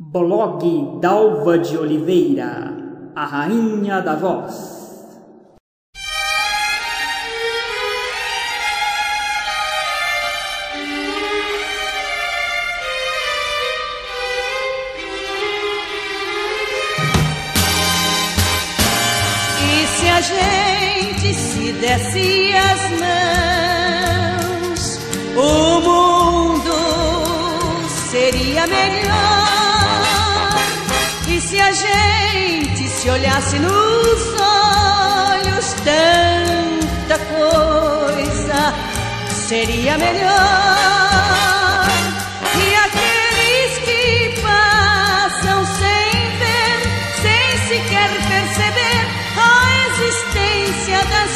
Blog Dalva de Oliveira, a rainha da voz. E se a gente se desse as mãos, o mundo seria melhor. E se a gente se olhasse nos olhos, tanta coisa seria melhor. E aqueles que passam sem ver, sem sequer perceber a existência das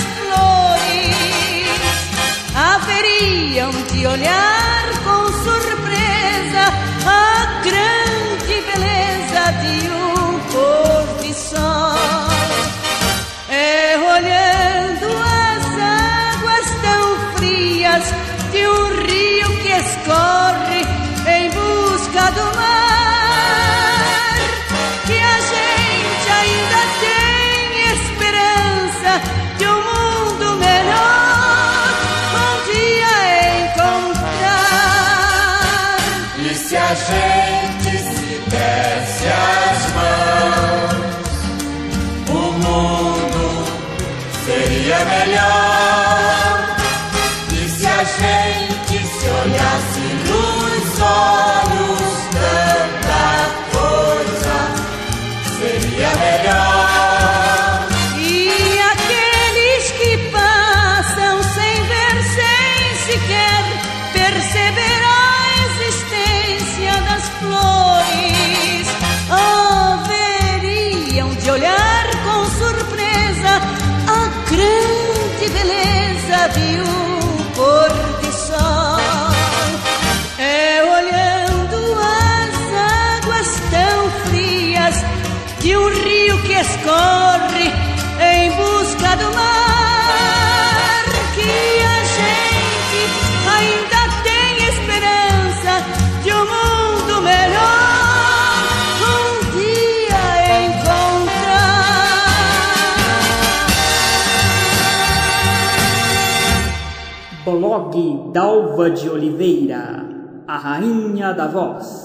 flores, haveriam de olhar com surpresa a grande beleza de um pôr de sol. É olhando as águas tão frias de um rio que escorre em busca do mar que a gente ainda tem esperança de um mundo melhor um dia encontrar. E se a gente se desse as mãos, o mundo seria melhor. E se a gente se olhasse nos olhos, tanta coisa seria melhor. E aqueles que passam sem ver, sem sequer perceber a existência das flores, haveriam de olhar com surpresa a grande beleza de um pôr de sol. É olhando as águas tão frias de um rio que escorre em busca do mar que a gente ainda tem esperança de um mundo melhor um dia encontrar. Blog Dalva de Oliveira, a rainha da voz.